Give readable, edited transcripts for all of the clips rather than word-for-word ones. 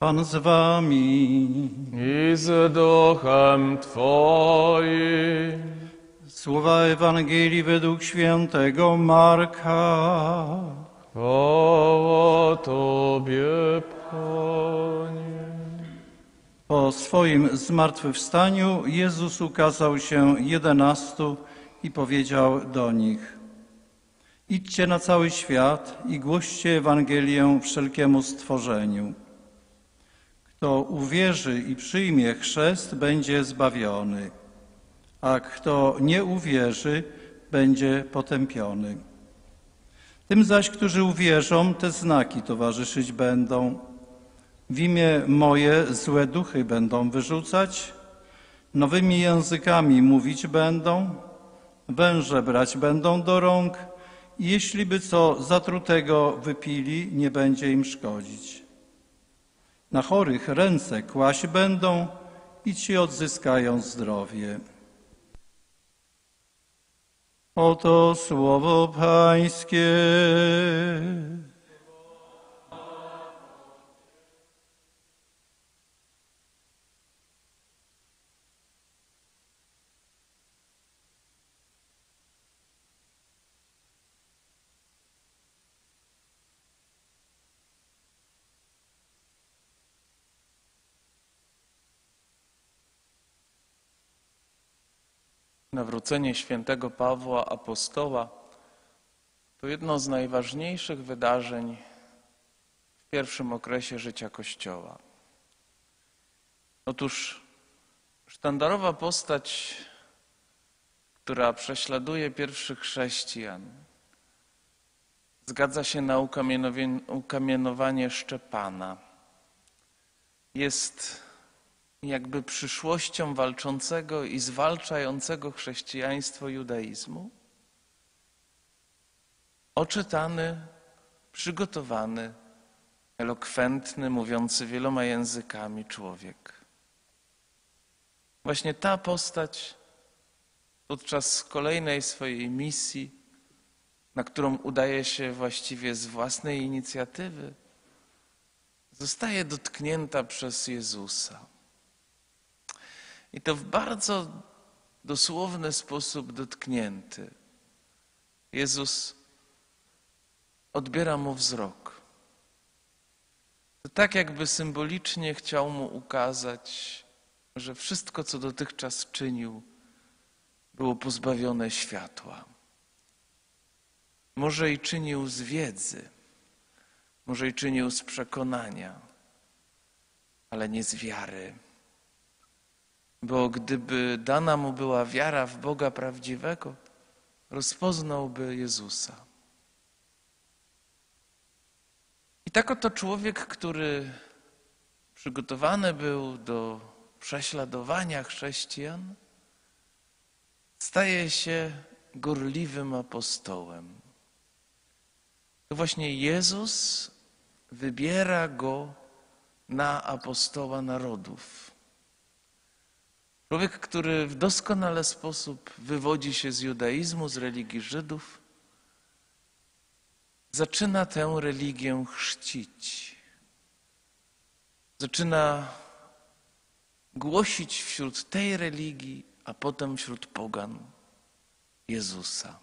Pan z wami. I z duchem Twoim. Słowa Ewangelii według świętego Marka. Chwała Tobie, Panie. Po swoim zmartwychwstaniu Jezus ukazał się 11 i powiedział do nich: idźcie na cały świat i głoście Ewangelię wszelkiemu stworzeniu. Kto uwierzy i przyjmie chrzest, będzie zbawiony, a kto nie uwierzy, będzie potępiony. Tym zaś, którzy uwierzą, te znaki towarzyszyć będą. W imię moje złe duchy będą wyrzucać, nowymi językami mówić będą, węże brać będą do rąk i jeśli by co zatrutego wypili, nie będzie im szkodzić. Na chorych ręce kłaść będą i ci odzyskają zdrowie. Oto słowo Pańskie. Nawrócenie świętego Pawła Apostoła to jedno z najważniejszych wydarzeń w pierwszym okresie życia Kościoła. Otóż sztandarowa postać, która prześladuje pierwszych chrześcijan, zgadza się na ukamienowanie Szczepana. Jest jakby przyszłością walczącego i zwalczającego chrześcijaństwo judaizmu. Oczytany, przygotowany, elokwentny, mówiący wieloma językami człowiek. Właśnie ta postać podczas kolejnej swojej misji, na którą udaje się właściwie z własnej inicjatywy, zostaje dotknięta przez Jezusa. I to w bardzo dosłowny sposób dotknięty. Jezus odbiera mu wzrok. To tak jakby symbolicznie chciał mu ukazać, że wszystko, co dotychczas czynił, było pozbawione światła. Może i czynił z wiedzy, może i czynił z przekonania, ale nie z wiary. Bo gdyby dana mu była wiara w Boga prawdziwego, rozpoznałby Jezusa. I tak oto człowiek, który przygotowany był do prześladowania chrześcijan, staje się gorliwym apostołem. To właśnie Jezus wybiera go na apostoła narodów. Człowiek, który w doskonały sposób wywodzi się z judaizmu, z religii Żydów, zaczyna tę religię chrzcić. Zaczyna głosić wśród tej religii, a potem wśród pogan Jezusa.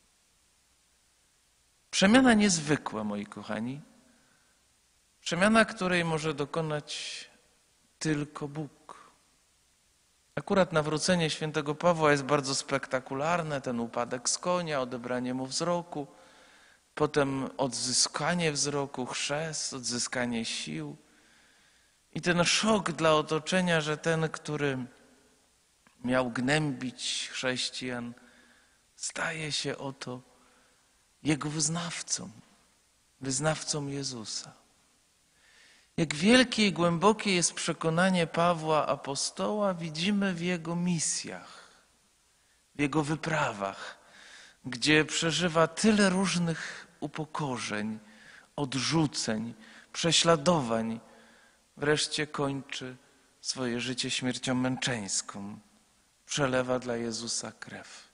Przemiana niezwykła, moi kochani. Przemiana, której może dokonać tylko Bóg. Akurat nawrócenie świętego Pawła jest bardzo spektakularne, ten upadek z konia, odebranie mu wzroku, potem odzyskanie wzroku, chrzest, odzyskanie sił i ten szok dla otoczenia, że ten, który miał gnębić chrześcijan, staje się oto jego wyznawcą Jezusa. Jak wielkie i głębokie jest przekonanie Pawła Apostoła, widzimy w jego misjach, w jego wyprawach, gdzie przeżywa tyle różnych upokorzeń, odrzuceń, prześladowań, wreszcie kończy swoje życie śmiercią męczeńską, przelewa dla Jezusa krew.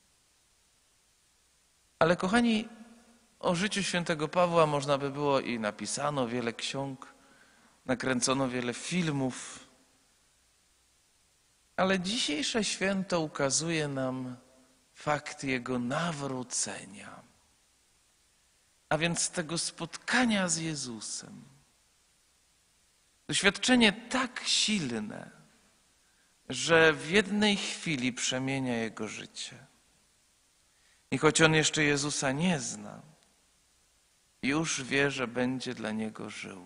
Ale kochani, o życiu świętego Pawła można by było i napisano wiele ksiąg, nakręcono wiele filmów, ale dzisiejsze święto ukazuje nam fakt Jego nawrócenia, a więc tego spotkania z Jezusem. Doświadczenie tak silne, że w jednej chwili przemienia jego życie. I choć on jeszcze Jezusa nie zna, już wie, że będzie dla niego żył.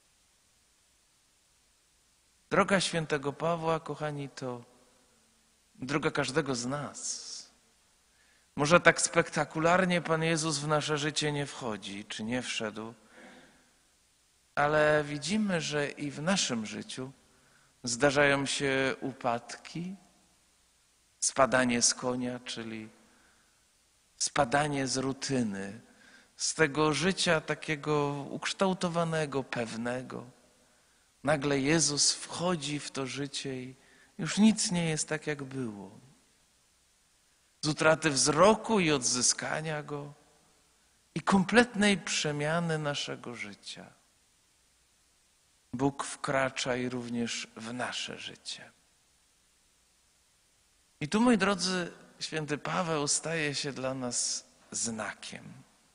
Droga świętego Pawła, kochani, to droga każdego z nas. Może tak spektakularnie Pan Jezus w nasze życie nie wchodzi, czy nie wszedł, ale widzimy, że i w naszym życiu zdarzają się upadki, spadanie z konia, czyli spadanie z rutyny, z tego życia takiego ukształtowanego, pewnego. Nagle Jezus wchodzi w to życie i już nic nie jest tak, jak było. Z utraty wzroku i odzyskania go i kompletnej przemiany naszego życia. Bóg wkracza i również w nasze życie. I tu, moi drodzy, święty Paweł staje się dla nas znakiem.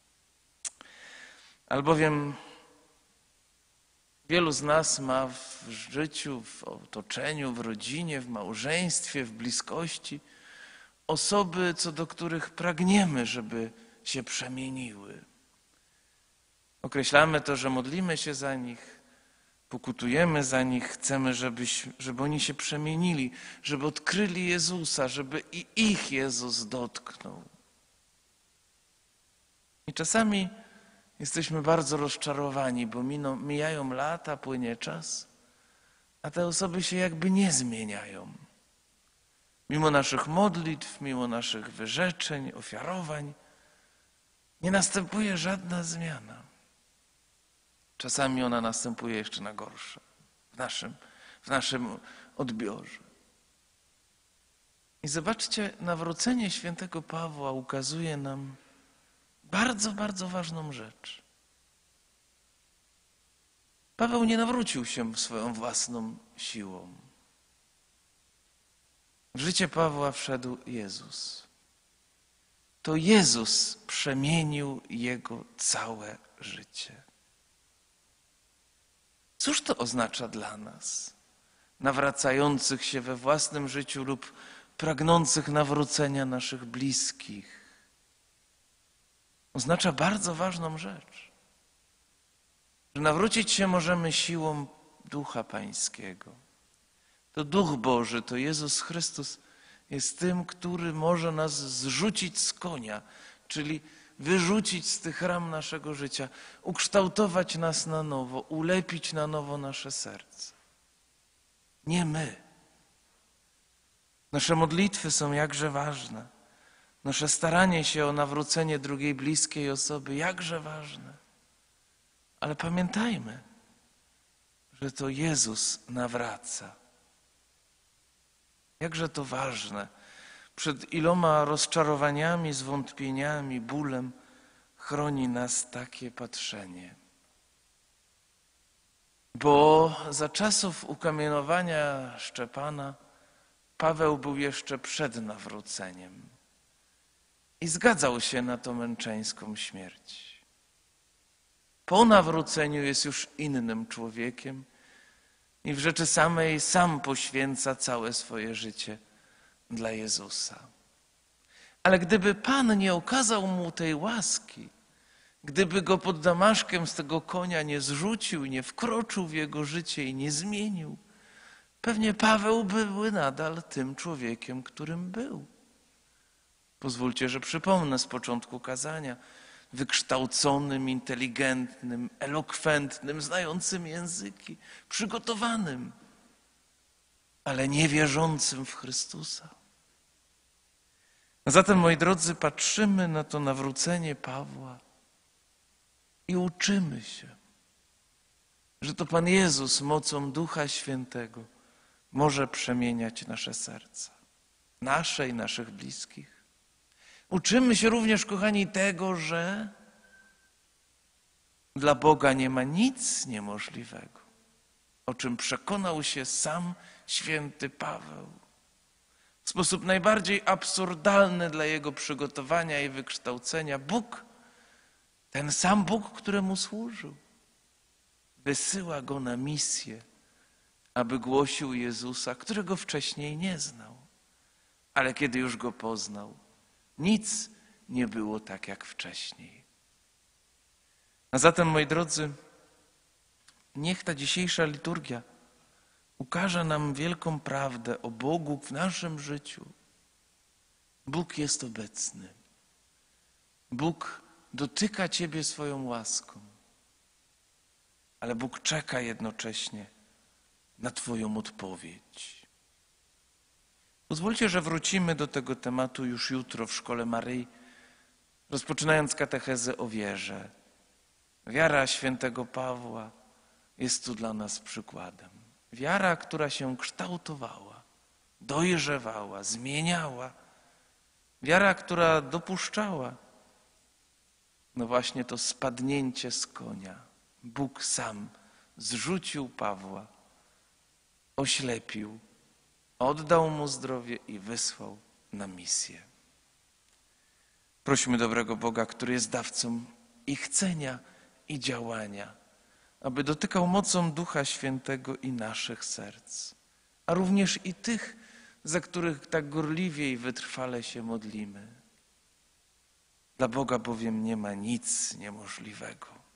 Albowiem wielu z nas ma w życiu, w otoczeniu, w rodzinie, w małżeństwie, w bliskości osoby, co do których pragniemy, żeby się przemieniły. Określamy to, że modlimy się za nich, pokutujemy za nich, chcemy, żeby oni się przemienili, żeby odkryli Jezusa, żeby i ich Jezus dotknął. I czasami jesteśmy bardzo rozczarowani, bo mijają lata, płynie czas, a te osoby się jakby nie zmieniają. Mimo naszych modlitw, mimo naszych wyrzeczeń, ofiarowań, nie następuje żadna zmiana. Czasami ona następuje jeszcze na gorsze w naszym odbiorze. I zobaczcie, nawrócenie świętego Pawła ukazuje nam bardzo, bardzo ważną rzecz. Paweł nie nawrócił się swoją własną siłą. W życie Pawła wszedł Jezus. To Jezus przemienił jego całe życie. Cóż to oznacza dla nas, nawracających się we własnym życiu lub pragnących nawrócenia naszych bliskich? Oznacza bardzo ważną rzecz, że nawrócić się możemy siłą Ducha Pańskiego. To Duch Boży, to Jezus Chrystus jest tym, który może nas zrzucić z konia, czyli wyrzucić z tych ram naszego życia, ukształtować nas na nowo, ulepić na nowo nasze serce. Nie my. Nasze modlitwy są jakże ważne. Nasze staranie się o nawrócenie drugiej bliskiej osoby jakże ważne. Ale pamiętajmy, że to Jezus nawraca. Jakże to ważne. Przed iloma rozczarowaniami, zwątpieniami, bólem chroni nas takie patrzenie. Bo za czasów ukamienowania Szczepana Paweł był jeszcze przed nawróceniem i zgadzał się na tą męczeńską śmierć. Po nawróceniu jest już innym człowiekiem i w rzeczy samej sam poświęca całe swoje życie dla Jezusa. Ale gdyby Pan nie okazał mu tej łaski, gdyby go pod Damaszkiem z tego konia nie zrzucił, nie wkroczył w jego życie i nie zmienił, pewnie Paweł byłby nadal tym człowiekiem, którym był. Pozwólcie, że przypomnę z początku kazania. Wykształconym, inteligentnym, elokwentnym, znającym języki, przygotowanym, ale niewierzącym w Chrystusa. A zatem, moi drodzy, patrzymy na to nawrócenie Pawła i uczymy się, że to Pan Jezus mocą Ducha Świętego może przemieniać nasze serca, nasze i naszych bliskich. Uczymy się również, kochani, tego, że dla Boga nie ma nic niemożliwego. o czym przekonał się sam święty Paweł. W sposób najbardziej absurdalny dla jego przygotowania i wykształcenia Bóg, ten sam Bóg, któremu służył, wysyła go na misję, aby głosił Jezusa, którego wcześniej nie znał. Ale kiedy już go poznał, nic nie było tak jak wcześniej. A zatem, moi drodzy, niech ta dzisiejsza liturgia ukaże nam wielką prawdę o Bogu w naszym życiu. Bóg jest obecny. Bóg dotyka ciebie swoją łaską, ale Bóg czeka jednocześnie na twoją odpowiedź. Pozwólcie, że wrócimy do tego tematu już jutro w Szkole Maryi, rozpoczynając katechezę o wierze. Wiara świętego Pawła jest tu dla nas przykładem. Wiara, która się kształtowała, dojrzewała, zmieniała. Wiara, która dopuszczała, no właśnie to spadnięcie z konia. Bóg sam zrzucił Pawła, oślepił, oddał mu zdrowie i wysłał na misję. Prośmy dobrego Boga, który jest dawcą i chcenia, i działania, aby dotykał mocą Ducha Świętego i naszych serc, a również i tych, za których tak gorliwie i wytrwale się modlimy. Dla Boga bowiem nie ma nic niemożliwego.